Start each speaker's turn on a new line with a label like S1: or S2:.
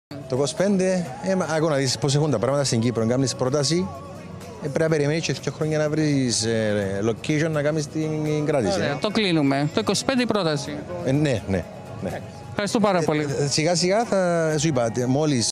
S1: Το 25, ακόμα να δεις πώς έχουν τα πράγματα στην Κύπρο. Αν κάνεις πρόταση, πρέπει να περιμένεις και 2 χρόνια να βρεις location να κάνεις την κράτηση.
S2: Ωραία, το κλείνουμε. Το 25 η πρόταση.
S1: Ναι.
S2: Ευχαριστώ πάρα πολύ.
S1: Σιγά σιγά θα σου είπα, μόλις